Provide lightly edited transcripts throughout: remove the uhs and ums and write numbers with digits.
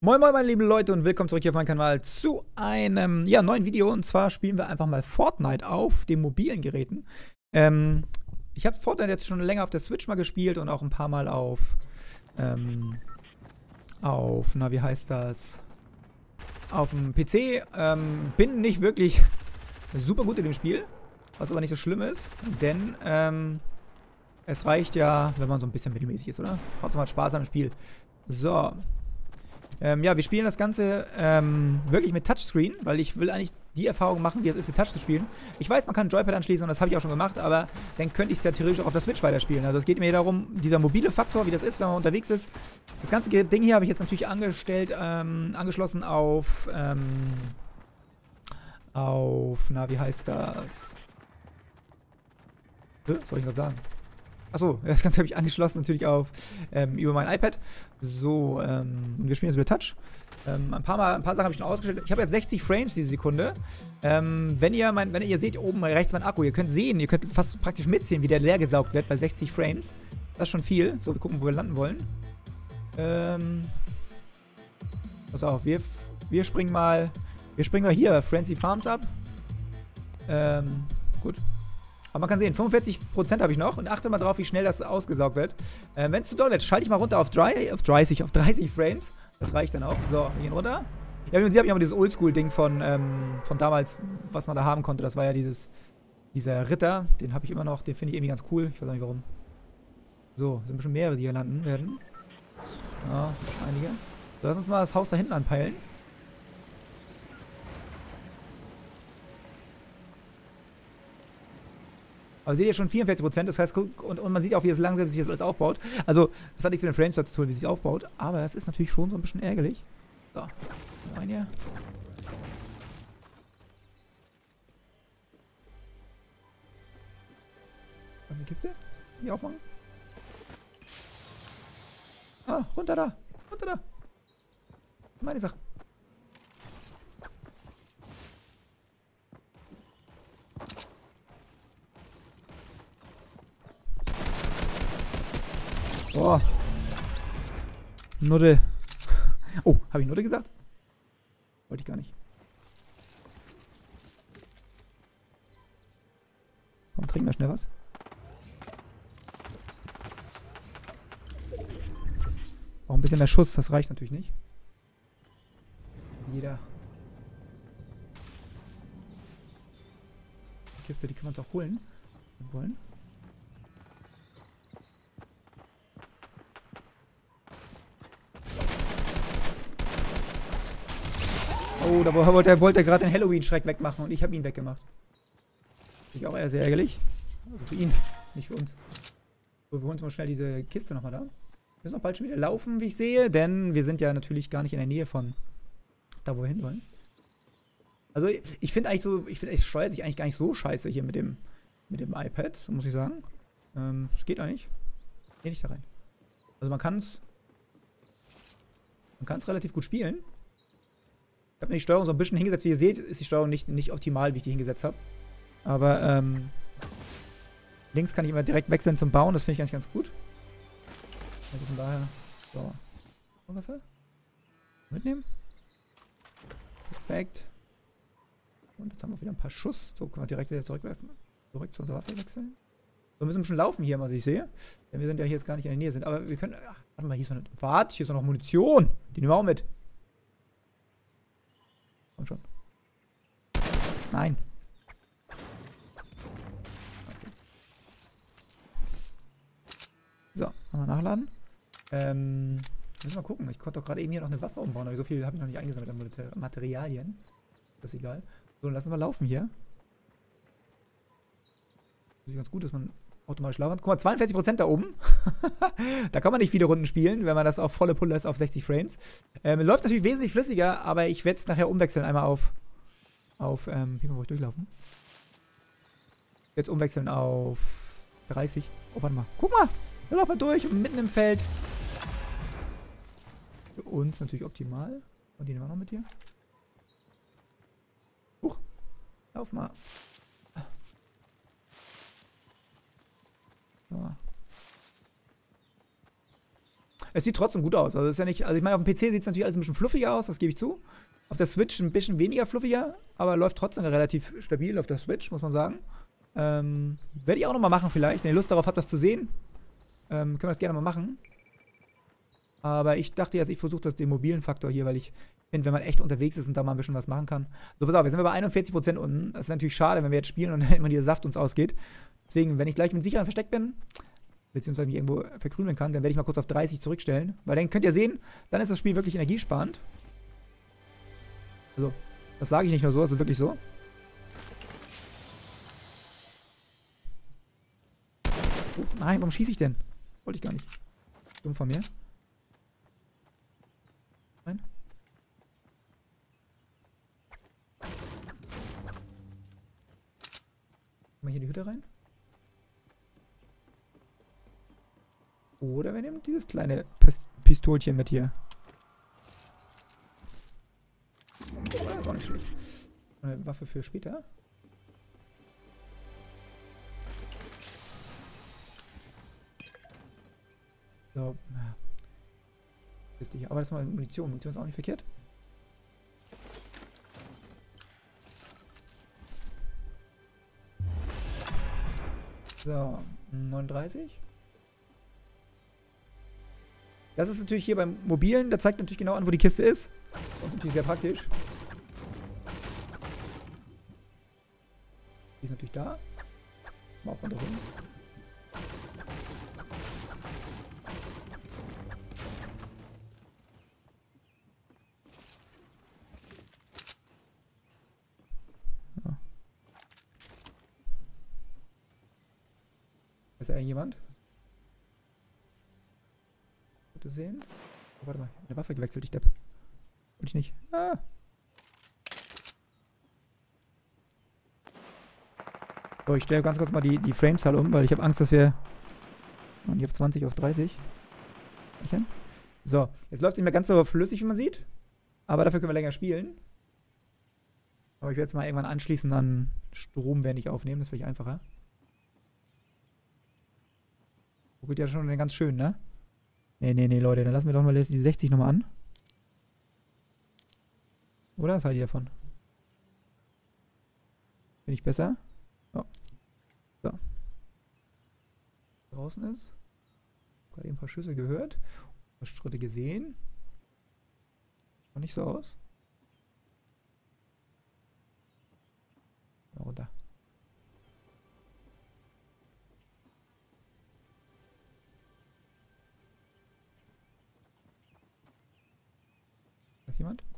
Moin moin meine lieben Leute und willkommen zurück hier auf meinem Kanal zu einem neuen Video. Und zwar spielen wir einfach mal Fortnite auf den mobilen Geräten. Ich habe Fortnite jetzt schon länger auf der Switch mal gespielt und auch ein paar Mal wie heißt das? Auf dem PC. Bin nicht wirklich super gut in dem Spiel, was aber nicht so schlimm ist, denn es reicht ja, wenn man so ein bisschen mittelmäßig ist, oder? Trotzdem hat Spaß am Spiel. So. Wir spielen das Ganze wirklich mit Touchscreen, weil ich will eigentlich die Erfahrung machen, wie es ist, mit Touch zu spielen. Ich weiß, man kann ein Joypad anschließen und das habe ich auch schon gemacht, aber dann könnte ich es ja theoretisch auch auf der Switch weiterspielen. Also es geht mir darum, dieser mobile Faktor, wie das ist, wenn man unterwegs ist. Das ganze Ding hier habe ich jetzt natürlich angeschlossen auf, wie heißt das? Was soll ich gerade sagen? Achso, das Ganze habe ich angeschlossen natürlich auf über mein iPad. So, wir spielen jetzt mit Touch. Ein paar Sachen habe ich schon ausgestellt. Ich habe jetzt 60 Frames diese Sekunde. Wenn ihr seht oben rechts mein Akku, ihr könnt fast praktisch mitsehen, wie der leer gesaugt wird bei 60 Frames. Das ist schon viel. So, wir gucken, wo wir landen wollen. Pass auf, wir springen mal hier, Frenzy Farms ab. Gut. Aber man kann sehen, 45% habe ich noch und achte mal drauf, wie schnell das ausgesaugt wird. Wenn es zu doll wird, schalte ich mal runter auf 30 Frames. Das reicht dann auch. So, wir gehen runter. Ja, wie man sieht, habe ich aber dieses Oldschool-Ding von damals, was man da haben konnte. Das war ja dieser Ritter. Den habe ich immer noch. Den finde ich irgendwie ganz cool. Ich weiß auch nicht warum. So, sind ein bisschen mehrere, die hier landen werden. Ja, einige. So, lass uns mal das Haus da hinten anpeilen. Aber seht ihr schon 44%, das heißt, und man sieht auch, wie es langsam sich das alles aufbaut. Also, das hat nichts mit den Frames zu tun, wie es sich aufbaut, aber es ist natürlich schon so ein bisschen ärgerlich. So, rein hier. Was ist die Kiste? Die aufmachen? Ah, runter da! Runter da! Meine Sachen. Oh. Nutte. Oh, habe ich Nutte gesagt? Wollte ich gar nicht. Warum trinken wir schnell was? Auch ein bisschen mehr Schuss, das reicht natürlich nicht. Jeder. Die Kiste, die können wir uns auch holen. Wenn wir wollen. Oh, da wollte er gerade den Halloween-Schreck wegmachen und ich habe ihn weggemacht. Finde ich auch eher sehr ärgerlich. Also für ihn, nicht für uns. So, wir holen uns mal schnell diese Kiste nochmal da. Wir müssen auch bald schon wieder laufen, wie ich sehe, denn wir sind ja natürlich gar nicht in der Nähe von da, wo wir hin wollen. Also ich finde es steuert sich eigentlich gar nicht so scheiße hier mit dem iPad, muss ich sagen. Es geht eigentlich. Geh nicht da rein. Also man kann es relativ gut spielen. Ich habe mir die Steuerung so ein bisschen hingesetzt. Wie ihr seht, ist die Steuerung nicht optimal, wie ich die hingesetzt habe. Aber links kann ich immer direkt wechseln zum Bauen. Das finde ich eigentlich ganz gut. Also von daher. So. Waffe. Mitnehmen. Perfekt. Und jetzt haben wir wieder ein paar Schuss. So, können wir direkt wieder zurückwerfen. Zurück zu unserer Waffe wechseln. So, müssen wir schon laufen hier, was ich sehe. Denn wir sind ja hier jetzt gar nicht in der Nähe sind. Aber wir können. Ach, warte mal, hier ist noch Munition. Die nehmen wir auch mit. Komm schon. Nein. Okay. So, nochmal nachladen. Müssen wir mal gucken. Ich konnte doch gerade eben hier noch eine Waffe umbauen, aber so viel habe ich noch nicht eingesammelt an Materialien. Das ist egal. So, dann lassen wir laufen hier. Das ist ganz gut, dass man automatisch laufen kann. Guck mal, 42% da oben. Da kann man nicht viele Runden spielen, wenn man das auf volle Pulle lässt auf 60 Frames. Läuft natürlich wesentlich flüssiger, aber ich werde es nachher umwechseln. Einmal auf hier kann ich durchlaufen. Jetzt umwechseln auf 30. Oh, warte mal. Guck mal, wir laufen durch und mitten im Feld. Für uns natürlich optimal. Und die nehmen wir noch mit dir. Huch. Lauf mal. So. Es sieht trotzdem gut aus. Also, ist ja nicht, also ich meine, auf dem PC sieht es natürlich alles ein bisschen fluffiger aus, das gebe ich zu. Auf der Switch ein bisschen weniger fluffiger, aber läuft trotzdem relativ stabil auf der Switch, muss man sagen. Werde ich auch nochmal machen vielleicht. Wenn ihr Lust darauf habt, das zu sehen, können wir das gerne mal machen. Aber ich dachte jetzt, ich versuche den mobilen Faktor hier, weil ich finde, wenn man echt unterwegs ist und da mal ein bisschen was machen kann. So, pass auf, jetzt sind wir bei 41% unten. Das ist natürlich schade, wenn wir jetzt spielen und dann immer dieser Saft uns ausgeht. Deswegen, wenn ich gleich mit sicheren Versteck bin, beziehungsweise mich irgendwo verkrümeln kann, dann werde ich mal kurz auf 30 zurückstellen. Weil dann könnt ihr sehen, dann ist das Spiel wirklich energiesparend. Also, das sage ich nicht nur so, das ist wirklich so. Oh, nein, warum schieße ich denn? Wollte ich gar nicht. Dumm von mir. Nein. Mal hier in die Hütte rein. Oder wir nehmen dieses kleine Pistolchen mit hier. Das ist auch nicht schlecht. Eine Waffe für später. So. Aber das ist mal Munition. Munition ist auch nicht verkehrt. So, 39. Das ist natürlich hier beim Mobilen, da zeigt natürlich genau an, wo die Kiste ist. Das ist natürlich sehr praktisch. Die ist natürlich da. Mal auch von da rum. So. Ist da irgendjemand? Sehen. Oh, warte mal, eine Waffe gewechselt, ich Depp. Wollte ich nicht. Ah. So, ich stelle ganz kurz mal die Framezahl um, weil ich habe Angst, dass wir... Und ich habe 20 auf 30. So, jetzt läuft es nicht mehr ganz so flüssig, wie man sieht. Aber dafür können wir länger spielen. Aber ich werde jetzt mal irgendwann anschließen an Strom, werde ich aufnehmen. Das wäre einfacher. Ruckelt ja schon ganz schön, ne? Nee, Leute, dann lassen wir doch mal die 60 nochmal an. Oder? Was haltet ihr davon? Finde ich besser? Oh. So. Draußen ist. Gerade eben ein paar Schüsse gehört. Ein paar Schritte gesehen. Schaut nicht so aus. Mal runter. Ist jemand?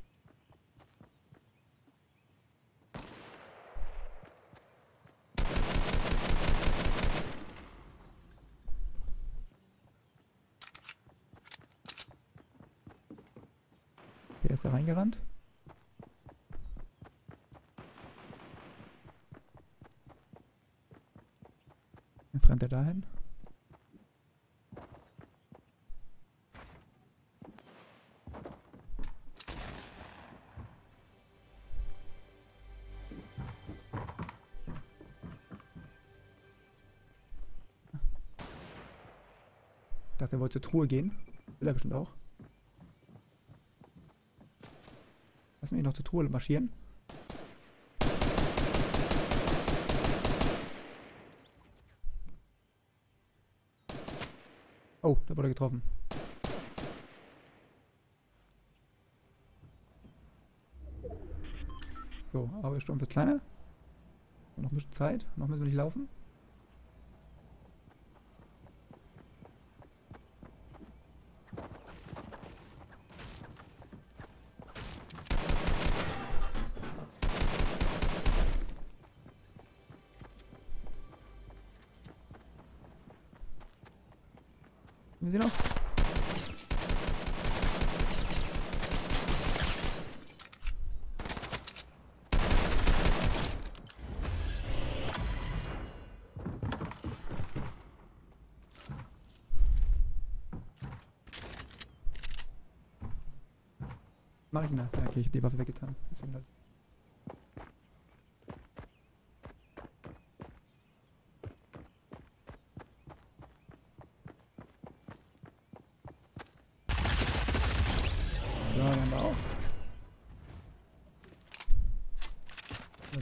Der ist da reingerannt. Jetzt rennt er dahin. Ich dachte, er wollte zur Truhe gehen. Will er bestimmt auch. Lassen wir ihn noch zur Truhe marschieren. Oh, da wurde er getroffen. So, aber der Sturm wird kleiner. Noch ein bisschen Zeit. Noch müssen wir nicht laufen. Wir sehen noch. Mach ich nach. Ja, okay, ich hab die Waffe weggetan. Deswegen halt.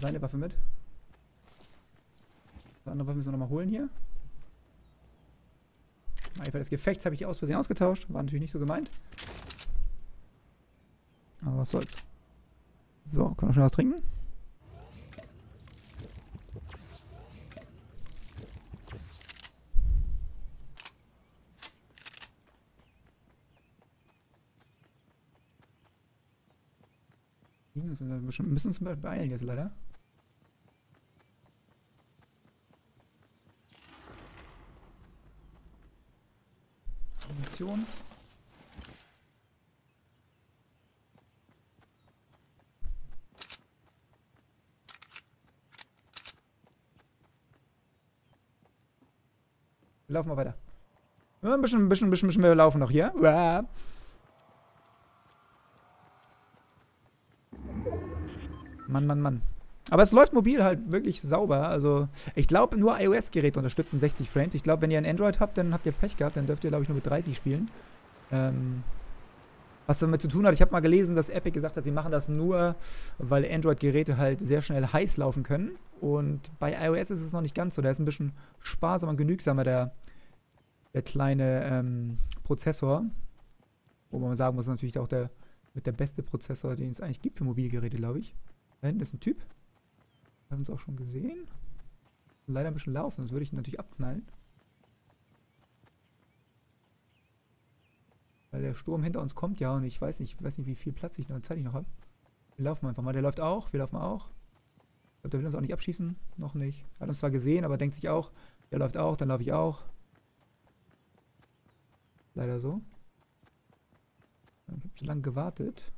seine Waffe mit. Die andere Waffe müssen wir nochmal holen hier. Im Eifer des Gefechts habe ich die aus Versehen ausgetauscht. War natürlich nicht so gemeint. Aber was soll's. So, können wir schon was trinken? Wir müssen uns beeilen jetzt leider. Munition. Wir laufen mal weiter. Ja, ein bisschen wir laufen noch hier. Mann. Aber es läuft mobil halt wirklich sauber. Also, ich glaube, nur iOS-Geräte unterstützen 60 Frames. Ich glaube, wenn ihr ein Android habt, dann habt ihr Pech gehabt. Dann dürft ihr, glaube ich, nur mit 30 spielen. Was damit zu tun hat, ich habe mal gelesen, dass Epic gesagt hat, sie machen das nur, weil Android-Geräte halt sehr schnell heiß laufen können. Und bei iOS ist es noch nicht ganz so. Da ist ein bisschen sparsamer und genügsamer der kleine Prozessor. Wo man sagen muss, natürlich auch der beste Prozessor, den es eigentlich gibt für Mobilgeräte, glaube ich. Da hinten ist ein Typ. Wir haben uns auch schon gesehen. Leider ein bisschen laufen, sonst würde ich ihn natürlich abknallen. Weil der Sturm hinter uns kommt ja und ich weiß nicht, wie viel Platz ich noch, Zeit ich noch habe. Wir laufen einfach mal. Der läuft auch, wir laufen auch. Ich glaube, der will uns auch nicht abschießen. Noch nicht. Hat uns zwar gesehen, aber denkt sich auch, der läuft auch, dann laufe ich auch. Leider so. Ich habe so lange gewartet.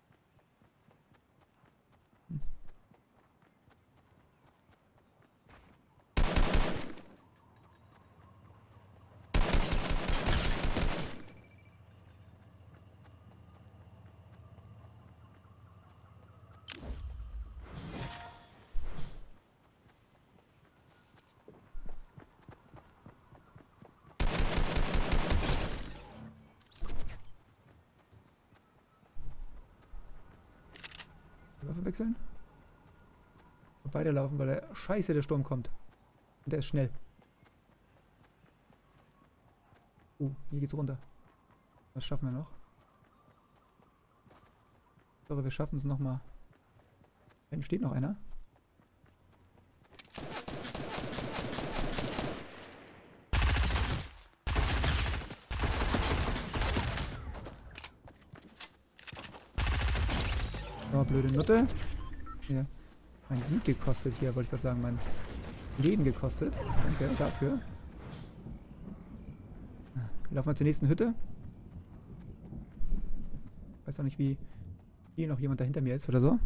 Waffe wechseln. Und weiterlaufen, weil der Sturm kommt. Und der ist schnell. Hier geht's runter. Was schaffen wir noch? So, wir schaffen es nochmal. Da hinten steht noch einer. Oh, blöde Nutte. Hier. Mein Sieg gekostet hier, wollte ich gerade sagen. Mein Leben gekostet. Danke dafür. Wir laufen mal zur nächsten Hütte. Ich weiß auch nicht, wie hier noch jemand da hinter mir ist oder so.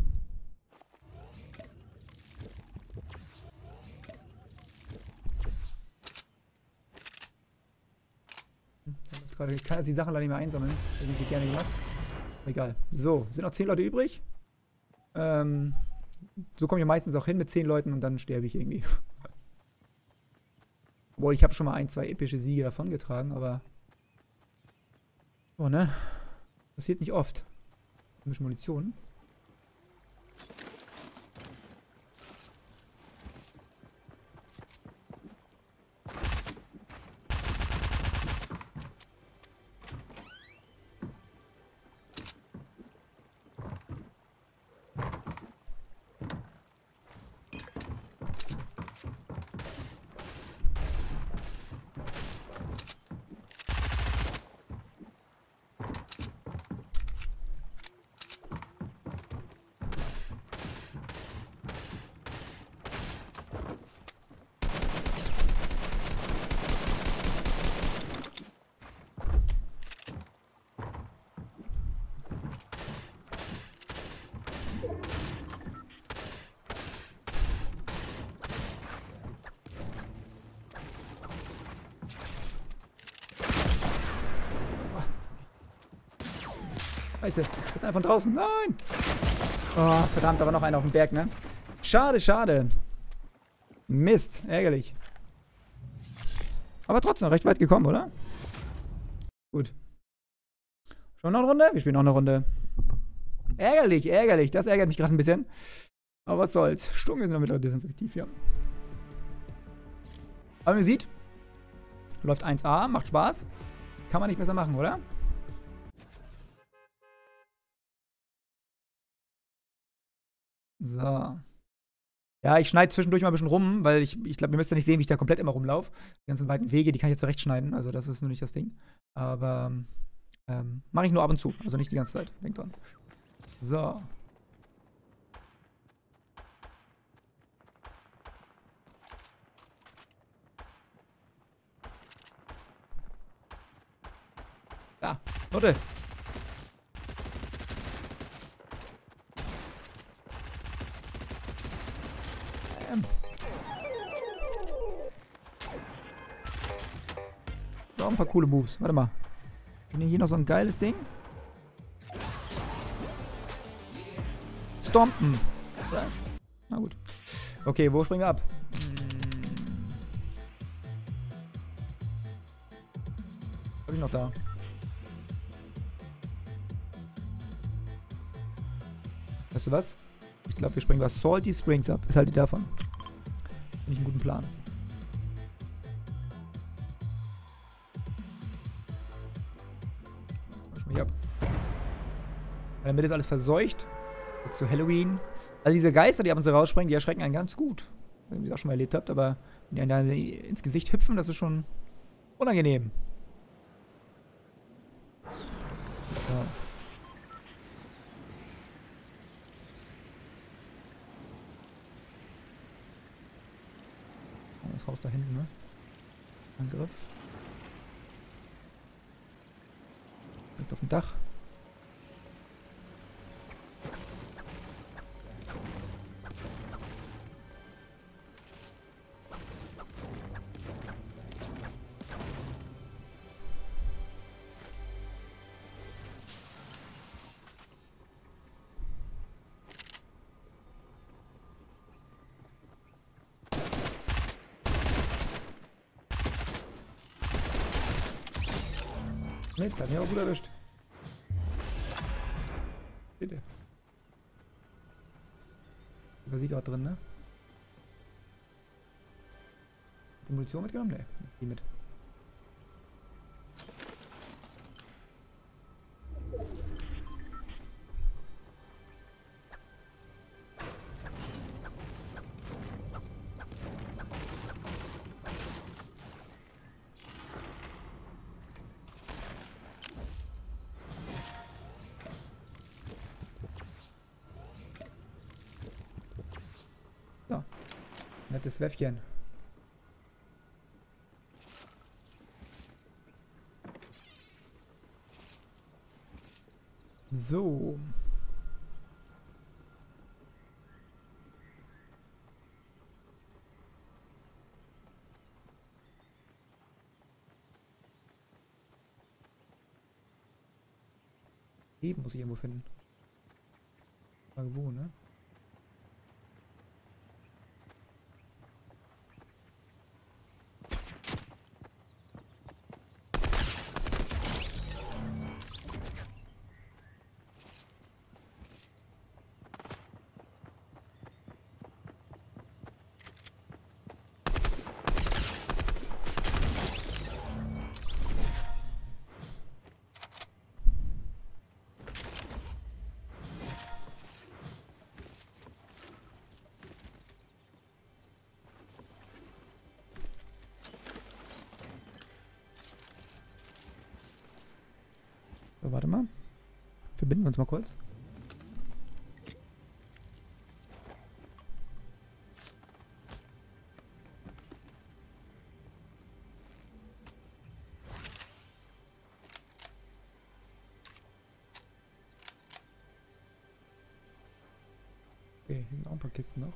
Gerade kann er die Sachen leider nicht mehr einsammeln. Das hätte ich gerne gemacht. Egal. So, sind noch 10 Leute übrig. So komme ich meistens auch hin mit 10 Leuten und dann sterbe ich irgendwie. Obwohl, ich habe schon mal 1, 2 epische Siege davongetragen, aber... Oh, ne? Passiert nicht oft. Ein bisschen Munition. Scheiße, das ist einfach von draußen. Nein! Oh, verdammt, da war noch einer auf dem Berg, ne? Schade, schade. Mist, ärgerlich. Aber trotzdem recht weit gekommen, oder? Gut. Schon noch eine Runde? Wir spielen noch eine Runde. Ärgerlich, ärgerlich. Das ärgert mich gerade ein bisschen. Aber was soll's. Sturm sind damit desinfektiv, ja. Aber man sieht, läuft 1A, macht Spaß. Kann man nicht besser machen, oder? So. Ja, ich schneide zwischendurch mal ein bisschen rum, weil ich glaube, ihr müsst ja nicht sehen, wie ich da komplett immer rumlaufe. Die ganzen weiten Wege, die kann ich jetzt zurechtschneiden. Also das ist nur nicht das Ding. Aber mache ich nur ab und zu. Also nicht die ganze Zeit. Denkt dran. So. Da, Leute. So, ein paar coole Moves. Warte mal. Haben wir hier noch so ein geiles Ding? Stompen. Na gut. Okay, wo springen wir ab? Was hab ich noch da? Weißt du was? Ich glaube, wir springen bei Salty Springs ab. Was haltet ihr davon? Finde ich einen guten Plan. Wasch mich ab. Damit ist alles verseucht. Jetzt zu Halloween. Also diese Geister, die ab und zu rausspringen, die erschrecken einen ganz gut. Wenn ihr das auch schon mal erlebt habt, aber wenn die einen da ins Gesicht hüpfen, das ist schon unangenehm. So. Das Haus da hinten, ne? Angriff. Liegt auf dem Dach. Mist, hat mich aber gut erwischt. Bitte. War sie gerade drin, ne? Hat die Munition mitgenommen? Ne, die mit. So. Nettes Wäffchen. So. Eben muss ich irgendwo finden. Frage wo, ne? So, warte mal. Verbinden wir uns mal kurz. Okay, hier sind auch ein paar Kisten noch.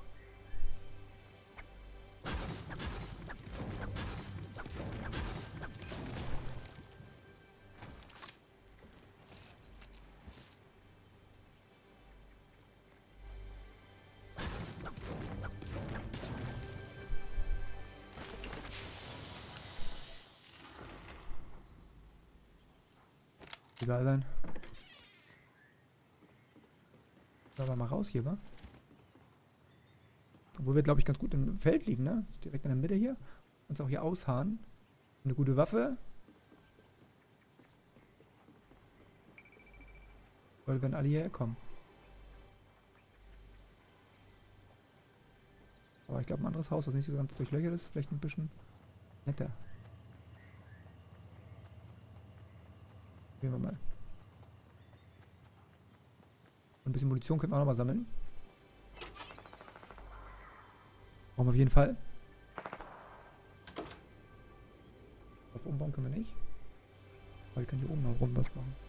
Egal sein. So, aber mal raus hier, wa? Wo wir, glaube ich, ganz gut im Feld liegen, ne? Direkt in der Mitte hier. Uns auch hier ausharren. Eine gute Waffe. Weil wenn alle hierher kommen. Aber ich glaube, ein anderes Haus, was nicht so ganz durchlöchert ist, vielleicht ein bisschen netter. Sehen wir mal. Und ein bisschen Munition können wir auch nochmal sammeln. Brauchen wir auf jeden Fall. Auf umbauen können wir nicht. Aber wir können hier oben noch rum was machen.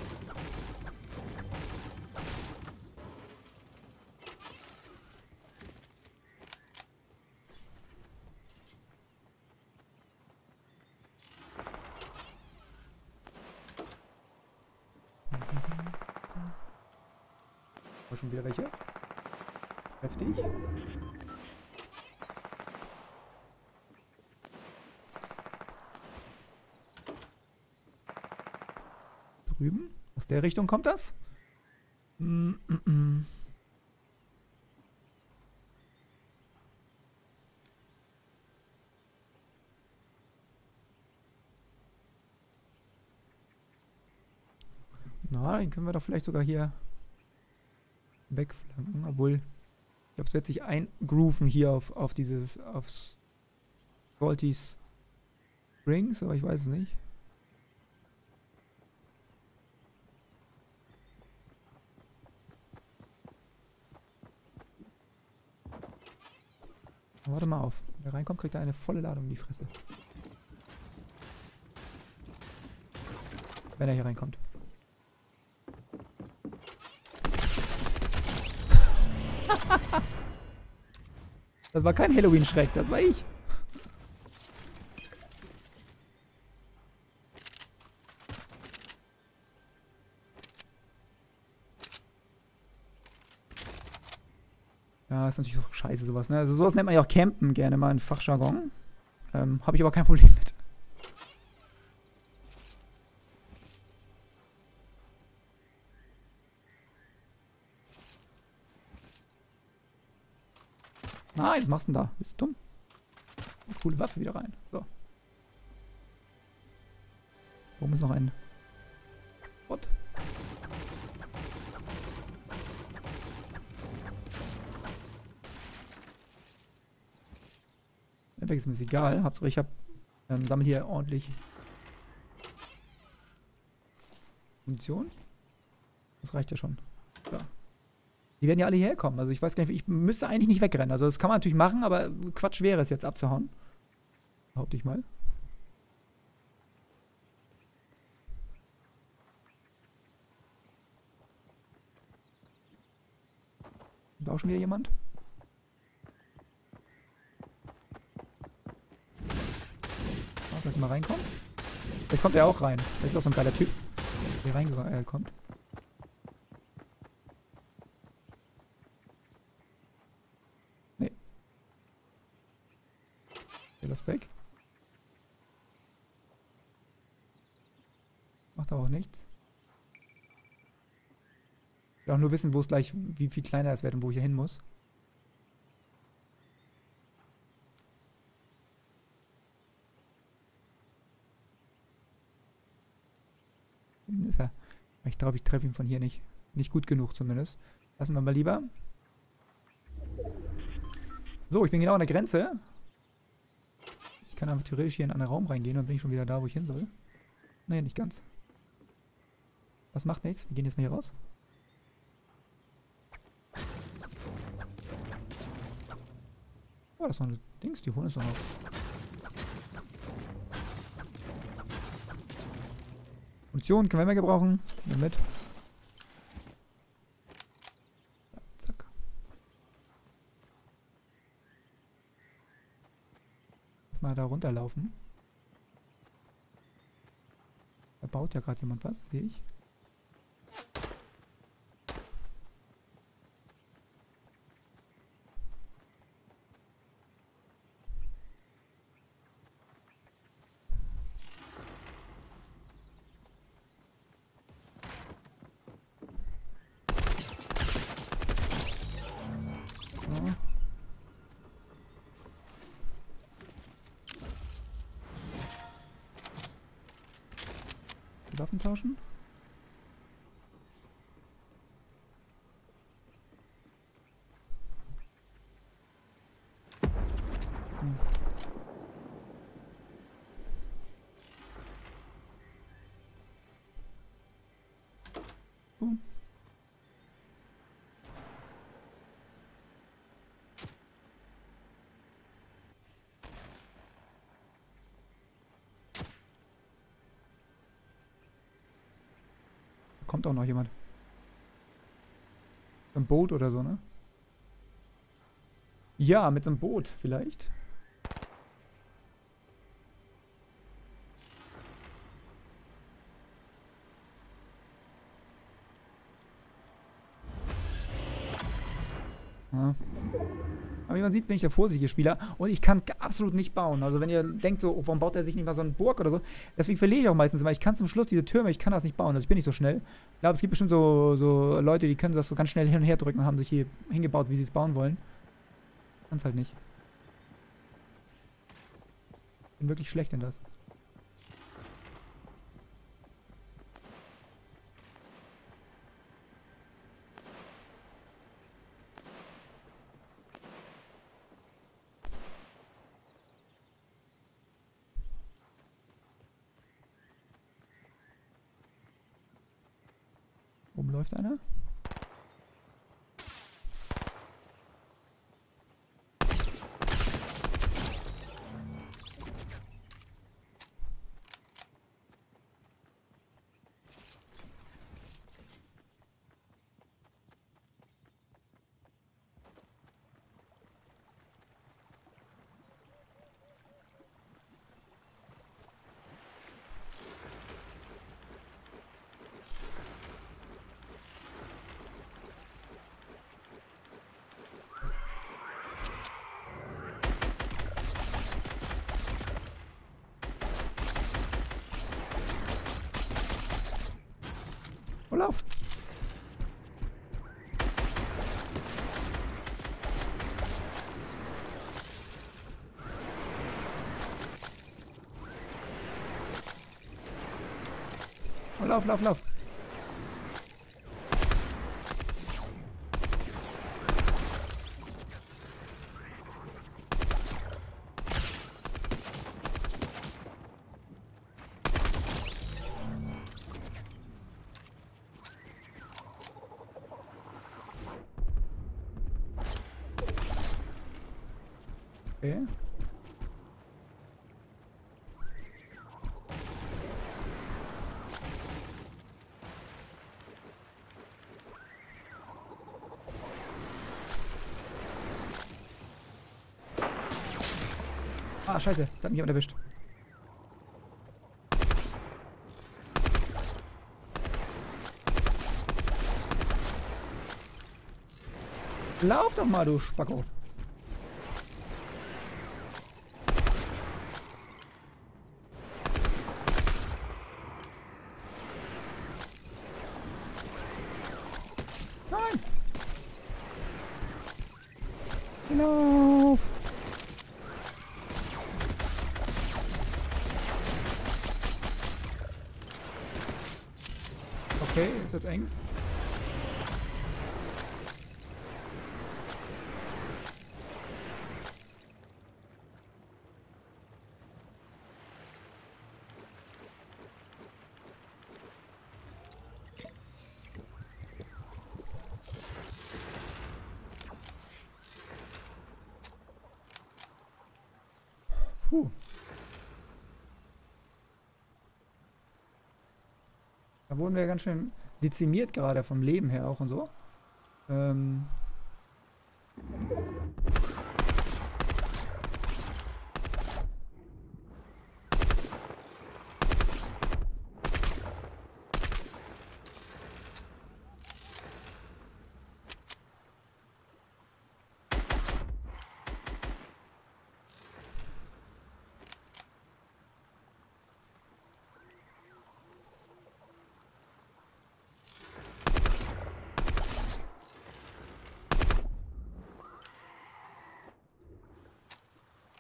War schon wieder welche? Heftig. Drüben? Aus der Richtung kommt das? Na, den können wir doch vielleicht sogar hier wegflanken, obwohl ich glaube, es wird sich eingrooven hier auf dieses, aufs Salty's Springs, aber ich weiß es nicht. Warte mal auf. Wenn er reinkommt, kriegt er eine volle Ladung in die Fresse. Wenn er hier reinkommt. Das war kein Halloween-Schreck, das war ich. Ja, ist natürlich so scheiße sowas, ne? Also sowas nennt man ja auch Campen gerne mal in Fachjargon. Habe ich aber kein Problem mit. Nein, was machst du denn da? Bist du dumm? Eine coole Waffe wieder rein. So. Warum ist noch ein Bot? Ist mir egal. Hauptsache ich sammle hier ordentlich Munition. Das reicht ja schon. So. Die werden ja alle hierher kommen. Also ich weiß gar nicht, ich müsste eigentlich nicht wegrennen. Also das kann man natürlich machen, aber Quatsch wäre es jetzt abzuhauen. Behaupte ich mal. Da auch schon wieder jemand? Lass mal reinkommen. Vielleicht kommt er auch rein. Das ist auch so ein geiler Typ, der reinkommt. Nee. Der läuft weg. Macht aber auch nichts. Ich will auch nur wissen, wo es gleich, wie viel kleiner es wird und wo ich hier hin muss. Ich glaube, ich treffe ihn von hier nicht. Nicht gut genug zumindest. Lassen wir mal lieber. So, ich bin genau an der Grenze. Ich kann einfach theoretisch hier in einen anderen Raum reingehen und bin ich schon wieder da, wo ich hin soll. Nee, nicht ganz. Das macht nichts. Wir gehen jetzt mal hier raus. Oh, das war ein Dings. Die holen uns doch noch. Munition können wir mehr gebrauchen. Nehmen mit. Zack. Lass mal da runterlaufen. Da baut ja gerade jemand was, sehe ich. Die Waffen tauschen? Hm. Kommt auch noch jemand. Ein Boot oder so, ne? Ja, mit einem Boot vielleicht. Ja. Aber wie man sieht, bin ich der vorsichtige Spieler und ich kann absolut nicht bauen. Also wenn ihr denkt so, oh, warum baut er sich nicht mal so eine Burg oder so, deswegen verliere ich auch meistens immer. Ich kann zum Schluss diese Türme, ich kann das nicht bauen. Also ich bin nicht so schnell. Ich glaube, es gibt bestimmt so Leute, die können das so ganz schnell hin und her drücken und haben sich hier hingebaut, wie sie es bauen wollen. Kann es halt nicht. Bin wirklich schlecht in das. Oben läuft einer. Oh, lauf! Oh, lauf, lauf, lauf! Okay. Ah, scheiße. Das hat mich jemand erwischt. Lauf doch mal, du Spacko. Nein! Lauf! Okay, jetzt wird's eng. Puh. Da wurden wir ganz schön dezimiert gerade vom Leben her auch und so. Ähm.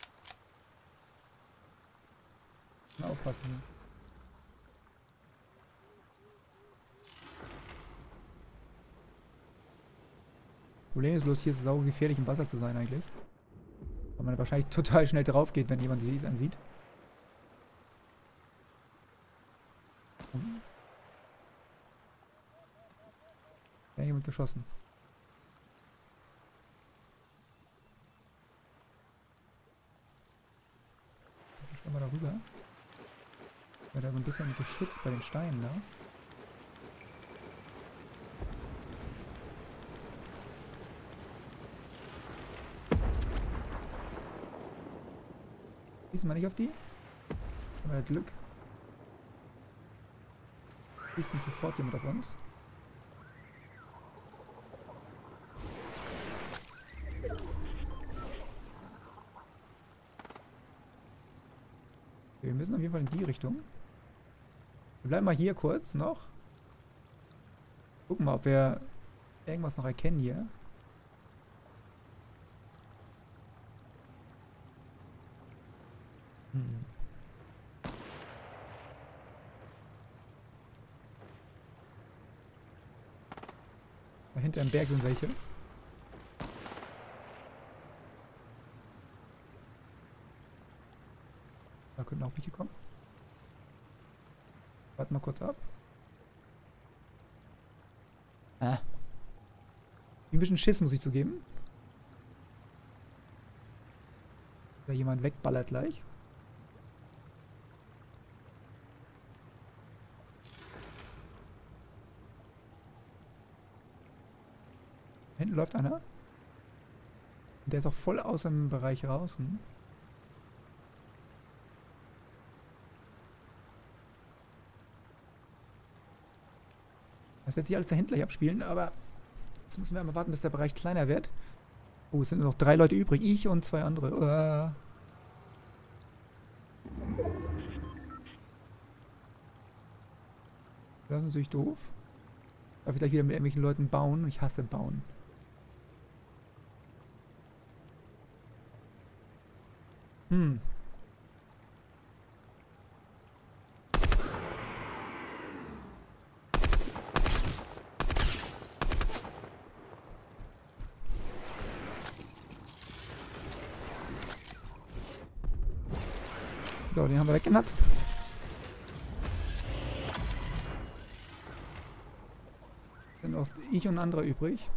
Aufpassen. Problem ist bloß, hier ist es saugefährlich im Wasser zu sein eigentlich. Weil man wahrscheinlich total schnell drauf geht, wenn jemand einen sieht. Ja, jemand geschossen. Schauen wir da rüber. Ja, da so ein bisschen geschützt bei den Steinen da. Schießen wir nicht auf die? Haben wir Glück. Schießt nicht sofort jemand auf uns. Okay, wir müssen auf jeden Fall in die Richtung. Wir bleiben mal hier kurz noch. Gucken mal, ob wir irgendwas noch erkennen hier. Da hinter dem Berg sind welche. Da könnten auch welche kommen. Warte mal kurz ab. Ein bisschen Schiss muss ich zugeben. Da jemand wegballert gleich. Hinten läuft einer. Der ist auch voll aus dem Bereich draußen. Das wird sich alles dahinter gleich abspielen, aber jetzt müssen wir mal warten, bis der Bereich kleiner wird. Oh, es sind nur noch 3 Leute übrig. Ich und 2 andere. Das ist natürlich doof. Darf ich gleich wieder mit irgendwelchen Leuten bauen? Ich hasse bauen. So, den haben wir weggenatzt. Sind noch ich und ein anderer übrig.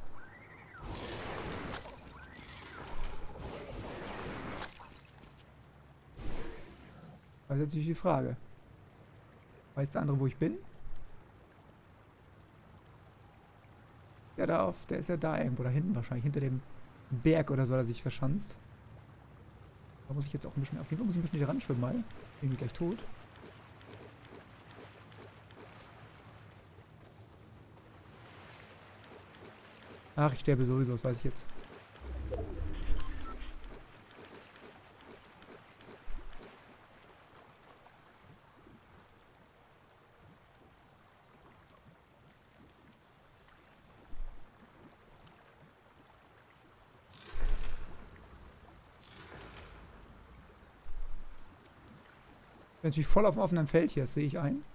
Das ist natürlich die Frage. Weiß der andere, wo ich bin? Der ist ja da irgendwo, da hinten wahrscheinlich. Hinter dem Berg oder so hat er sich verschanzt. Da muss ich jetzt auch ein bisschen, auf jeden Fall muss ich ein bisschen hier ran schwimmen mal. Bin ich gleich tot. Ach, ich sterbe sowieso, das weiß ich jetzt. Ich bin natürlich voll auf dem offenen Feld hier, das sehe ich ein.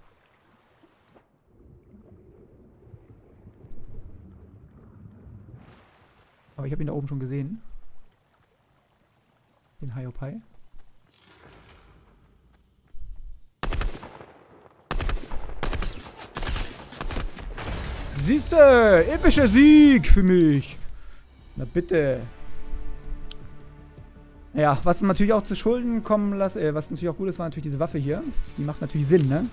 Aber ich habe ihn da oben schon gesehen. Den Hiopai. Siehste, epischer Sieg für mich. Na bitte. Ja, was natürlich auch zu Schulden kommen lasse, was natürlich auch gut ist, war natürlich diese Waffe hier. Die macht natürlich Sinn, ne?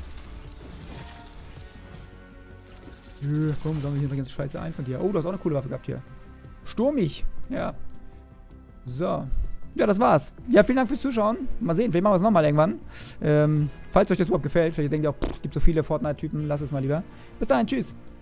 Komm, sammeln wir hier die ganze Scheiße ein von dir. Oh, du hast auch eine coole Waffe gehabt hier. Sturmig. Ja. So. Ja, das war's. Ja, vielen Dank fürs Zuschauen. Mal sehen, vielleicht machen wir es nochmal irgendwann. Falls euch das überhaupt gefällt, vielleicht denkt ihr auch, es gibt so viele Fortnite-Typen, lasst es mal lieber. Bis dahin, tschüss.